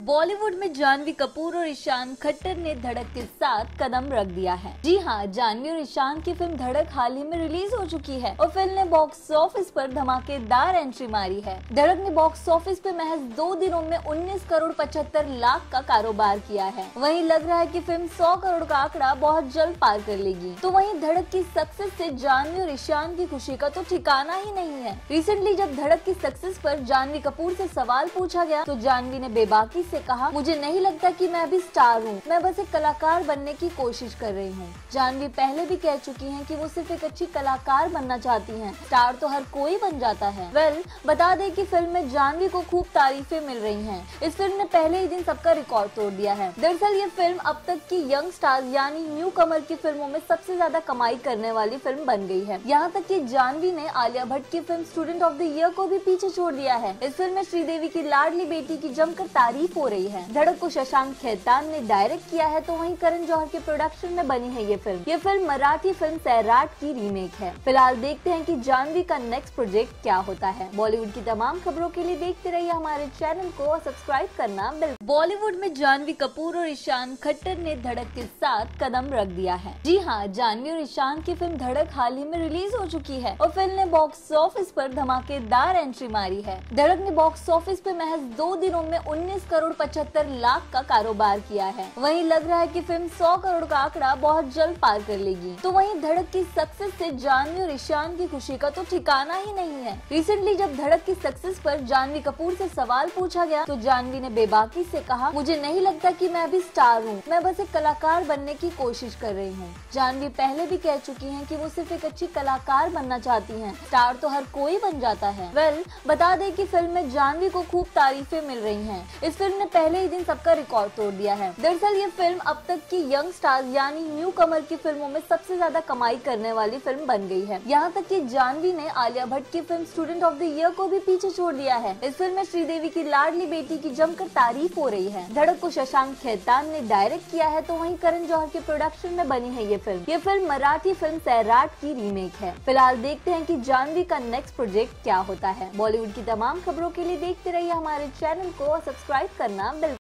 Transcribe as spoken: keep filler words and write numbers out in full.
बॉलीवुड में जानवी कपूर और ईशान खट्टर ने धड़क के साथ कदम रख दिया है। जी हाँ, जानवी और ईशान की फिल्म धड़क हाल ही में रिलीज हो चुकी है और फिल्म ने बॉक्स ऑफिस पर धमाकेदार एंट्री मारी है। धड़क ने बॉक्स ऑफिस पे महज दो दिनों में उन्नीस करोड़ पचहत्तर लाख का कारोबार किया है। वहीं लग रहा है कि फिल्म सौ करोड़ का आंकड़ा बहुत जल्द पार कर लेगी। तो वहीं धड़क की सक्सेस से जानवी और ईशान की खुशी का तो ठिकाना ही नहीं है। रिसेंटली जब धड़क की सक्सेस पर जानवी कपूर से सवाल पूछा गया तो जानवी ने बेबाकी से कहा, मुझे नहीं लगता कि मैं अभी स्टार हूँ, मैं बस एक कलाकार बनने की कोशिश कर रही हूँ। जानवी पहले भी कह चुकी हैं कि वो सिर्फ एक अच्छी कलाकार बनना चाहती हैं। स्टार तो हर कोई बन जाता है। वेल well, बता दें कि फिल्म में जानवी को खूब तारीफें मिल रही हैं। इस फिल्म ने पहले ही दिन सबका रिकॉर्ड तोड़ दिया है। दरअसल ये फिल्म अब तक की यंग स्टार यानी न्यू कमर की फिल्मों में सबसे ज्यादा कमाई करने वाली फिल्म बन गई है। यहाँ तक कि जानवी ने आलिया भट्ट की film student of the year को भी पीछे छोड़ दिया है। इस फिल्म में श्रीदेवी की लाडली बेटी की जमकर तारीफ हो रही है। धड़क को शशांक खेतान ने डायरेक्ट किया है तो वहीं करण जौहर के प्रोडक्शन में बनी है ये फिल्म। ये फिल्म मराठी फिल्म सैराट की रीमेक है। फिलहाल देखते हैं कि जानवी का नेक्स्ट प्रोजेक्ट क्या होता है। बॉलीवुड की तमाम खबरों के लिए देखते रहिए हमारे चैनल को और सब्सक्राइब करना बिल्कुल। बॉलीवुड में जानवी कपूर और ईशान खट्टर ने धड़क के साथ कदम रख दिया है। जी हाँ, जानवी और ईशान की फिल्म धड़क हाल ही में रिलीज हो चुकी है और फिल्म ने बॉक्स ऑफिस पर धमाकेदार एंट्री मारी है। धड़क ने बॉक्स ऑफिस पे महज दो दिनों में उन्नीस करोड़ पचहत्तर लाख का कारोबार किया है। वहीं लग रहा है कि फिल्म सौ करोड़ का आंकड़ा बहुत जल्द पार कर लेगी। तो वहीं धड़क की सक्सेस से जानवी और ईशान की खुशी का तो ठिकाना ही नहीं है। रिसेंटली जब धड़क की सक्सेस पर जानवी कपूर से सवाल पूछा गया तो जानवी ने बेबाकी से कहा, मुझे नहीं लगता कि मैं अभी स्टार हूँ, मैं बस एक कलाकार बनने की कोशिश कर रही हूँ। जानवी पहले भी कह चुकी हैं कि वो सिर्फ एक अच्छी कलाकार बनना चाहती हैं। स्टार तो हर कोई बन जाता है। वेल well, बता दें कि फिल्म में जानवी को खूब तारीफें मिल रही हैं। इस फिल्म ने पहले ही दिन सबका रिकॉर्ड तोड़ दिया है। दरअसल ये फिल्म अब तक की यंग स्टार यानी न्यू कमर की फिल्मों में सबसे ज्यादा कमाई करने वाली फिल्म बन गई है। यहाँ तक कि जानवी ने आलिया भट्ट की film student of the year को भी पीछे छोड़ दिया है। इस फिल्म में श्रीदेवी की लाडली बेटी की जमकर तारीफ हो रही है। धड़क को शशांक खेतान ने डायरेक्ट किया है तो वहीं करण जौहर के प्रोडक्शन में बनी है ये फिल्म। ये फिल्म मराठी फिल्म सैराट की रीमेक है। फिलहाल देखते हैं कि जानवी का नेक्स्ट प्रोजेक्ट क्या होता है। बॉलीवुड की तमाम खबरों के लिए देखते रहिए हमारे चैनल को और सब्सक्राइब करना बिल्कुल।